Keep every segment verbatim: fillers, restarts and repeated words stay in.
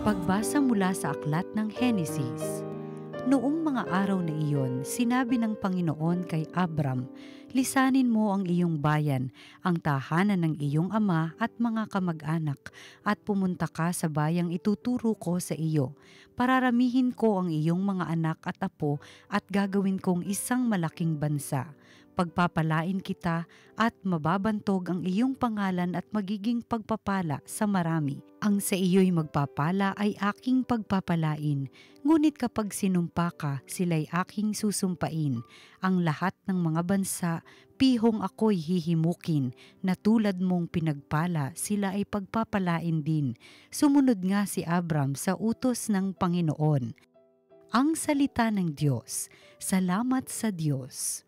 Pagbasa mula sa aklat ng Henesis. Noong mga araw na iyon, sinabi ng Panginoon kay Abram, "Lisanin mo ang iyong bayan, ang tahanan ng iyong ama at mga kamag-anak, at pumunta ka sa bayang ituturo ko sa iyo. Pararamihin ko ang iyong mga anak at apo at gagawin kong isang malaking bansa. Pagpapalain kita at mababantog ang iyong pangalan at magiging pagpapala sa marami. Ang sa iyo'y magpapala ay aking pagpapalain, ngunit kapag sinumpa ka, sila'y aking susumpain. Ang lahat ng mga bansa, pihong ako'y hihimukin, na tulad mong pinagpala, sila ay pagpapalain din." Sumunod nga si Abram sa utos ng Panginoon. Ang salita ng Diyos. Salamat sa Diyos.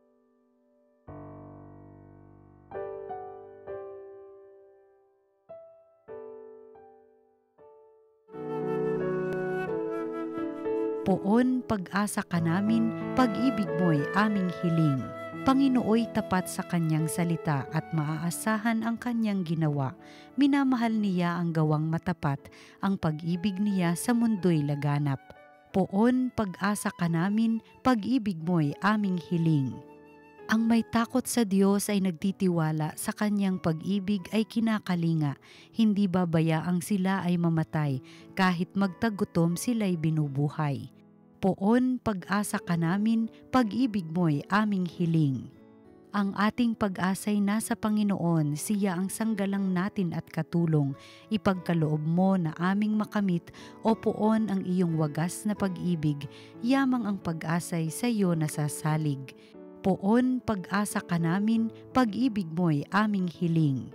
Poon, pag-asa ka namin, pag-ibig mo'y aming hiling. Panginooy tapat sa kanyang salita at maaasahan ang kanyang ginawa. Minamahal niya ang gawang matapat, ang pag-ibig niya sa mundo'y laganap. Poon, pag-asa ka namin, pag-ibig mo'y aming hiling. Ang may takot sa Diyos ay nagtitiwala, sa kanyang pag-ibig ay kinakalinga. Hindi babayaang sila ay mamatay, kahit magtagutom sila'y binubuhay. Poon, pag-asa ka namin, pag-ibig mo'y aming hiling. Ang ating pag-asa'y nasa Panginoon, siya ang sanggalang natin at katulong. Ipagkaloob mo na aming makamit, o poon ang iyong wagas na pag-ibig, yamang ang pag-asa'y sa iyo nasasalig. Poon, pag-asa ka namin, pag-ibig mo'y aming hiling.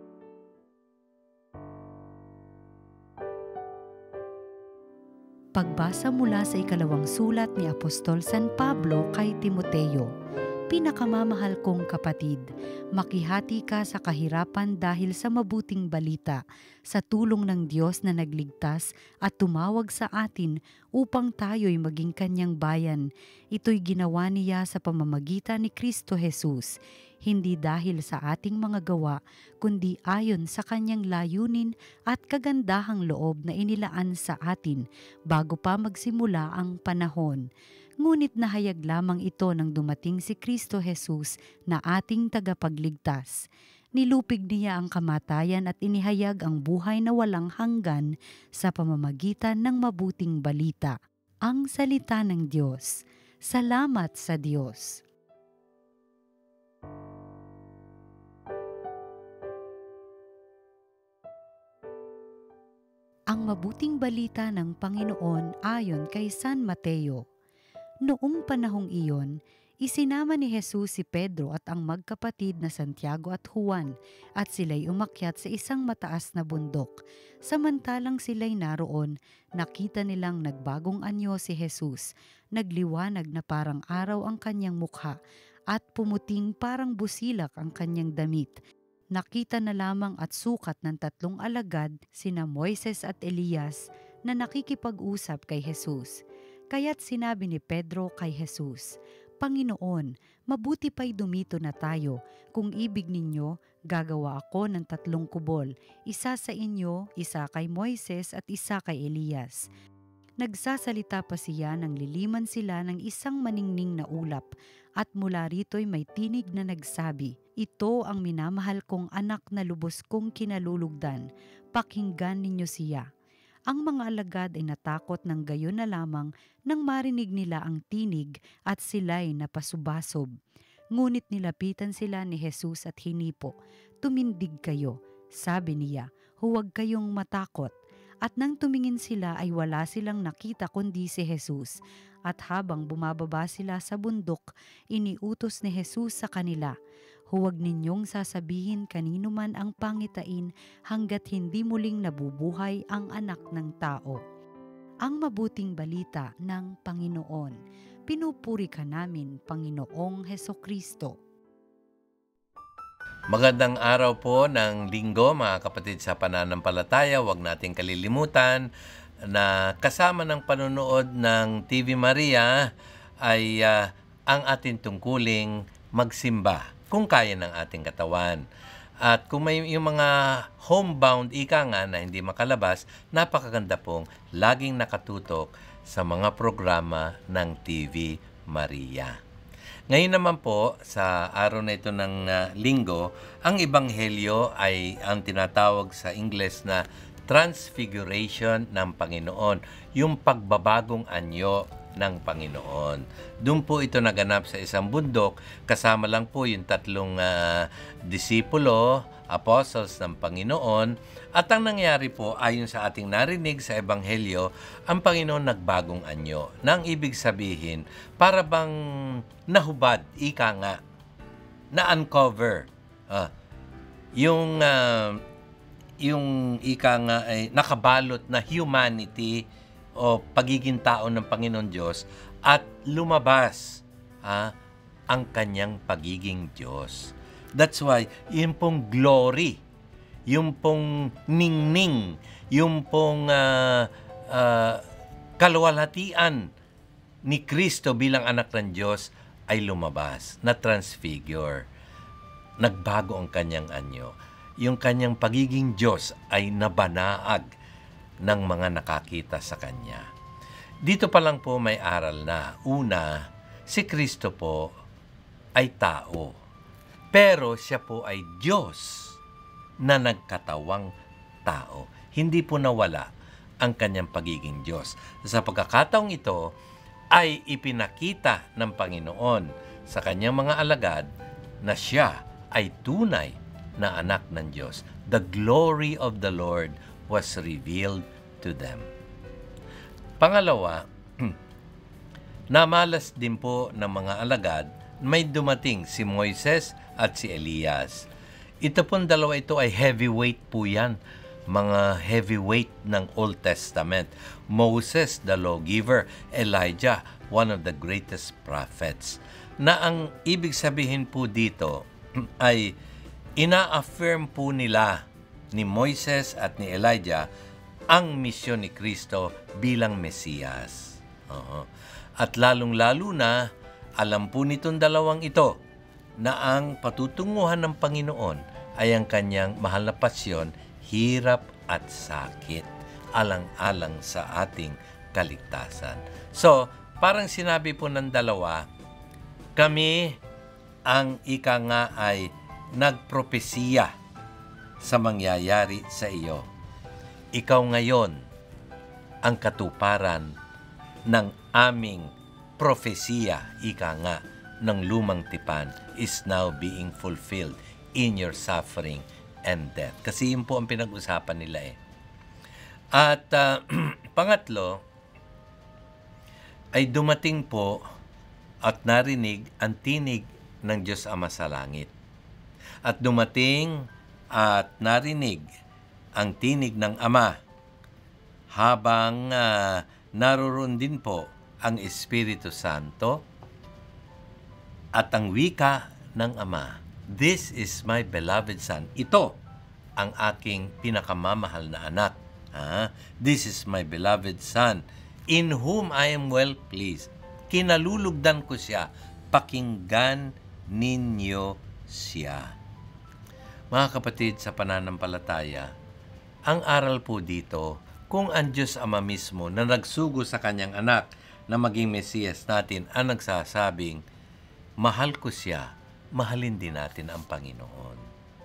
Pagbasa mula sa ikalawang sulat ni Apostol San Pablo kay Timoteo. Pinakamamahal kong kapatid, makihati ka sa kahirapan dahil sa mabuting balita, sa tulong ng Diyos na nagligtas at tumawag sa atin upang tayo'y maging kanyang bayan. Ito'y ginawa niya sa pamamagitan ni Kristo Jesus, hindi dahil sa ating mga gawa, kundi ayon sa kanyang layunin at kagandahang loob na inilaan sa atin bago pa magsimula ang panahon. Ngunit nahayag lamang ito nang dumating si Kristo Jesus na ating tagapagligtas. Nilupig niya ang kamatayan at inihayag ang buhay na walang hanggan sa pamamagitan ng mabuting balita. Ang salita ng Diyos. Salamat sa Diyos. Ang mabuting balita ng Panginoon ayon kay San Mateo. Noong panahong iyon, isinama ni Jesus si Pedro at ang magkapatid na Santiago at Juan, at sila'y umakyat sa isang mataas na bundok. Samantalang sila'y naroon, nakita nilang nagbagong anyo si Jesus. Nagliwanag na parang araw ang kanyang mukha, at pumuting parang busilak ang kanyang damit. Nakita na lamang at sukat ng tatlong alagad, sina Moises at Elias, na nakikipag-usap kay Jesus. Kaya't sinabi ni Pedro kay Jesus, "Panginoon, mabuti pa'y dumito na tayo. Kung ibig ninyo, gagawa ako ng tatlong kubol, isa sa inyo, isa kay Moises at isa kay Elias." Nagsasalita pa siya nang liliman sila ng isang maningning na ulap, at mula rito'y may tinig na nagsabi, "Ito ang minamahal kong anak na lubos kong kinalulugdan. Pakinggan ninyo siya." Ang mga alagad ay natakot ng gayon na lamang nang marinig nila ang tinig at sila'y napasubasob. Ngunit nilapitan sila ni Jesus at hinipo. "Tumindig kayo," sabi niya, "huwag kayong matakot." At nang tumingin sila ay wala silang nakita kundi si Jesus. At habang bumababa sila sa bundok, iniutos ni Jesus sa kanila, "Huwag ninyong sasabihin kanino man ang pangitain hanggat hindi muling nabubuhay ang anak ng tao." Ang mabuting balita ng Panginoon. Pinupuri ka namin, Panginoong Hesukristo. Magandang araw po ng linggo mga kapatid sa pananampalataya. Huwag nating kalilimutan na kasama ng panonood ng T V Maria ay uh, ang ating tungkuling magsimba kung kaya ng ating katawan. At kung may yung mga homebound ika nga na hindi makalabas, napakaganda pong laging nakatutok sa mga programa ng T V Maria. Ngayon naman po, sa araw na ito ng uh, linggo, ang ebanghelyo ay ang tinatawag sa Ingles na Transfiguration ng Panginoon, yung pagbabagong anyo ng Panginoon. Doon po ito naganap sa isang bundok, kasama lang po yung tatlong uh, disipulo, apostles ng Panginoon, at ang nangyari po, ayon sa ating narinig sa Ebanghelyo, ang Panginoon nagbagong anyo. Nang ibig sabihin, para bang nahubad, ika nga, na-uncover. Ah, yung, uh, yung ika nga ay nakabalot na humanity o pagiging tao ng Panginoon Diyos at lumabas ah, ang kanyang pagiging Diyos. That's why, yung pong glory, yung pong ningning, yung pong uh, uh, kaluwalhatian ni Kristo bilang anak ng Diyos ay lumabas, na-transfigure. Nagbago ang kanyang anyo. Yung kanyang pagiging Diyos ay nabanaag ng mga nakakita sa kanya. Dito pa lang po may aral na. Una, si Kristo po ay tao. Pero siya po ay Diyos na nagkatawang tao. Hindi po nawala ang kanyang pagiging Diyos. Sa pagkakataong ito ay ipinakita ng Panginoon sa kanyang mga alagad na siya ay tunay na anak ng Diyos. The glory of the Lord was revealed to them. Pangalawa, namalas din po ng mga alagad, may dumating si Moises at si Elias. Ito pong dalawa ito ay heavyweight po yan. Mga heavyweight ng Old Testament. Moses, the lawgiver. Elijah, one of the greatest prophets. Na ang ibig sabihin po dito ay ina-affirm po nila ni Moises at ni Elijah ang misyon ni Kristo bilang Mesiyas. Uh-huh. At lalong-lalo na, alam po nitong dalawang ito na ang patutunguhan ng Panginoon ay ang kanyang mahal na pasyon, hirap at sakit, alang-alang sa ating kaligtasan. So, parang sinabi po ng dalawa, kami ang ika nga ay nagpropesiya sa mangyayari sa iyo. Ikaw ngayon ang katuparan ng aming propesiya, ika nga, ng lumang tipan is now being fulfilled in your suffering and death. Kasi yun po ang pinag-usapan nila eh. At uh, pangatlo, ay dumating po at narinig ang tinig ng Diyos Ama sa langit. At dumating at narinig ang tinig ng Ama habang uh, naroon din po ang Espiritu Santo at ang wika ng Ama. This is my beloved Son. Ito ang aking pinakamamahal na anak. Ah, this is my beloved Son, in whom I am well pleased. Kinalulugdan ko siya. Pakinggan ninyo siya. Mga kapatid sa pananampalataya, ang aral po dito, kung ang Diyos Ama mismo na nagsugo sa kanyang anak na maging Mesiyas natin ang nagsasabing, mahal ko siya, mahalin din natin ang Panginoon.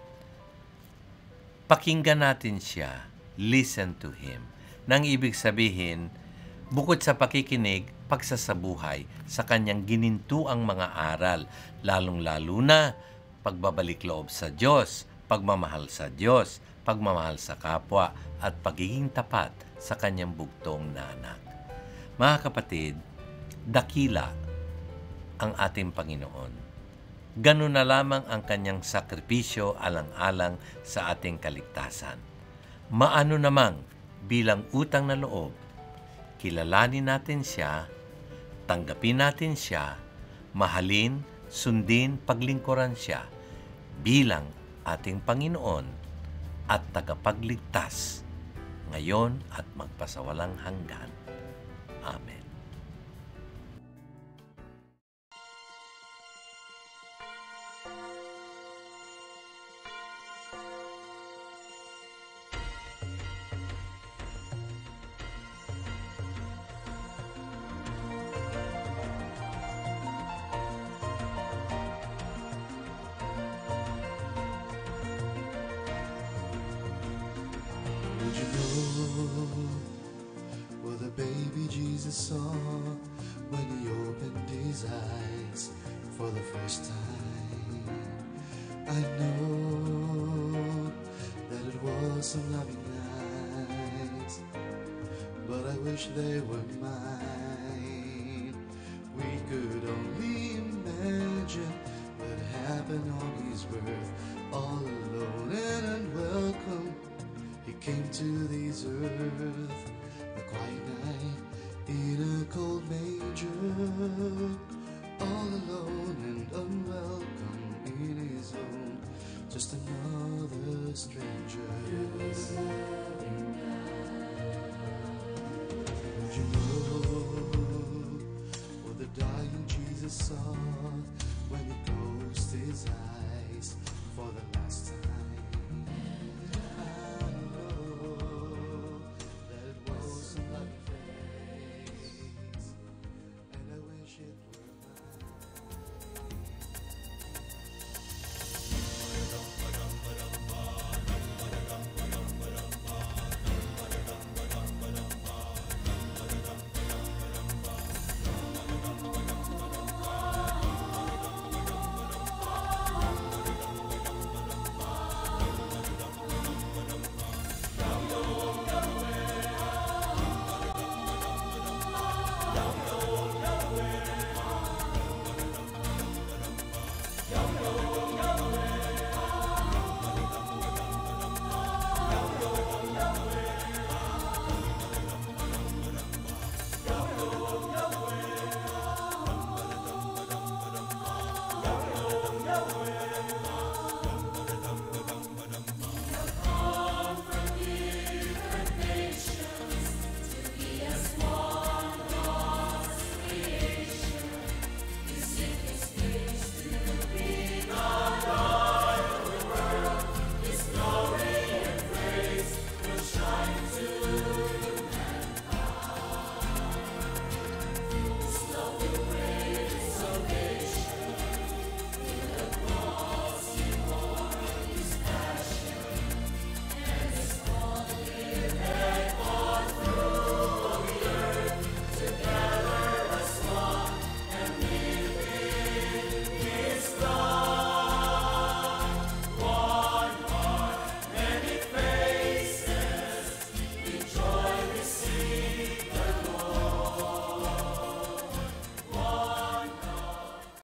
Pakinggan natin siya, listen to Him. Nang ibig sabihin, bukod sa pakikinig, pagsasabuhay sa kanyang ginintuang mga aral, lalong-lalo na pagbabalik loob sa Diyos, pagmamahal sa Diyos, pagmamahal sa kapwa, at pagiging tapat sa kanyang bugtong na anak. Mga kapatid, dakila ang ating Panginoon. Ganun na lamang ang kanyang sakripisyo alang-alang sa ating kaligtasan. Maano namang bilang utang na loob, kilalanin natin siya, tanggapin natin siya, mahalin, sundin, paglingkuran siya bilang ating Panginoon at tagapagligtas ngayon at magpasawalang hanggan. Amen. you know what the baby Jesus saw when he opened his eyes for the first time? I know that it was some loving eyes, but I wish they were mine. We could only imagine what happened on his birth, all alone and unwelcome. He came to this earth, a quiet night in a cold manger, all alone and unwelcome in his own, just another stranger.